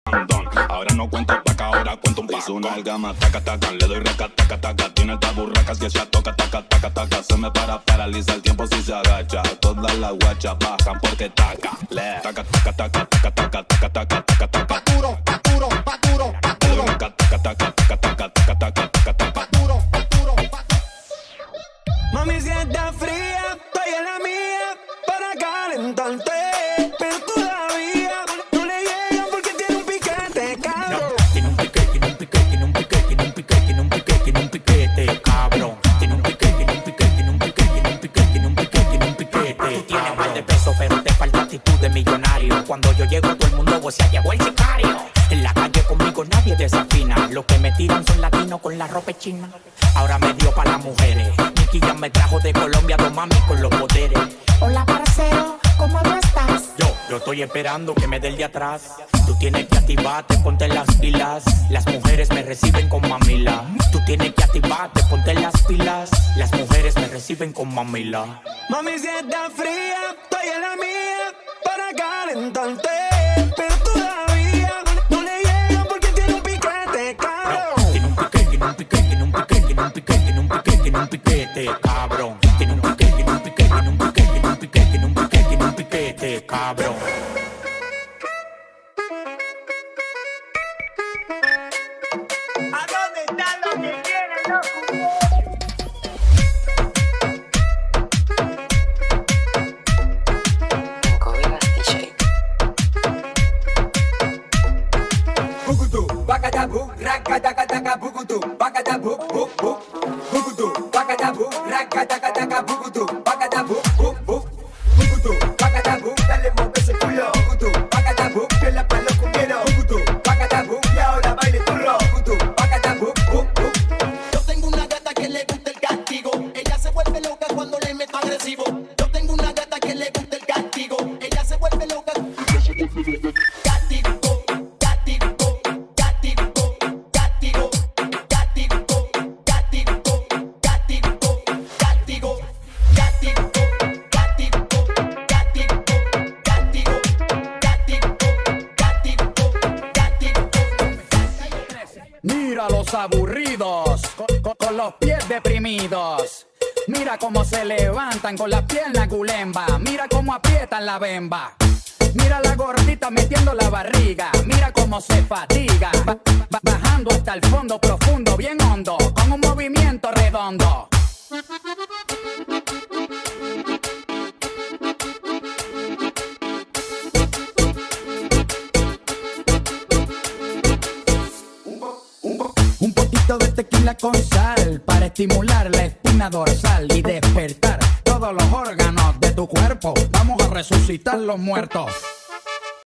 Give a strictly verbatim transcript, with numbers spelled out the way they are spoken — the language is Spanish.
andón. Ahora no cuento taca, ahora cuento un paco. Su nalga más taca, taca, le doy raca, taca, taca. Tiene taburracas y ella toca, taca, taca, taca. Se me para, paraliza el tiempo si se agacha. Todas las guachas bajan porque taca. Le taca, taca, taca, taca, taca, taca, taca, taca, taca. Pa' duro, pa' duro, pa' duro, pa' Le doy duro. raca, taca, taca, taca, taca, taca, taca, taca, taca. Pa' duro, pa' duro, pa' duro. Mami, si estás fría, estoy en la mía para calentarte. Pero todavía no le llegan porque tiene un piquete, cabrón. Tiene un piquete, tiene un piquete, tiene un piquete, tiene un piquete, tiene un piquete, tiene un piquete, cabrón. Tiene un piquete, tiene un piquete, tiene un piquete, tiene un piquete, tiene un piquete, tiene un piquete. Tú tienes mal de peso, pero te falta actitud de millonario. Cuando yo llego, todo el mundo vocea, llegó el sicario. En la calle conmigo nadie desafina. Los que me tiran son latinos con la ropa china. Ahora me dio para las mujeres. Nicky ya me trajo de Colombia dos mami con los poderes. Hola, parcero, ¿cómo tú estás? Yo, yo estoy esperando que me dé el de atrás. Tú tienes que activarte, ponte las pilas. Las mujeres me reciben con mamila. Tú tienes que activarte, ponte las pilas. Las mujeres me reciben con mamila. Mami, si estás fría, estoy en la mía para calentarte. Pero todavía no le llegan porque tiene un piquete, cabrón. Tiene un piquete, tiene un piquete, tiene un piquete, tiene un piquete, tiene un piquete, tiene un piquete, cabrón. Tiene un piquete, tiene un piquete, tiene un piquete, tiene un piquete, tiene un piquete, tiene un piquete, cabrón. ¿A dónde están los que quieren los Bukutu, bakadabu, rakadakadaka bukutu, bakadabu, buk, buk. Bukutu, bakadabu, rakadakadaka bukutu, bakadabu, buk, buk. Bukutu, bakadabu, dale mueve ese culo. Bukutu, bakadabu, que la palo cumbiero. Bukutu, bakadabu, y ahora baile turro. Bukutu, bakadabu, buk, buk. Yo tengo una gata que le gusta el castigo. Ella se vuelve loca cuando le meto agresivo. Yo tengo una gata que le gusta el castigo. Ella se vuelve loca. Castigo, castigo, castigo, castigo, castigo, castigo, castigo, castigo, castigo, castigo, castigo, castigo, castigo. Mira los aburridos, con, con- con los pies deprimidos. Mira cómo se levantan con las piernas gulemba. Mira cómo aprietan la bemba. Mira la gordita metiendo la barriga. Mira cómo se fatiga. Ba- ba- bajando hasta el fondo profundo, bien hondo, con un movimiento redondo. Un poquito de tequila con sal para estimular la espina dorsal y despertar todos los órganos de tu cuerpo. Vamos a resucitar los muertos.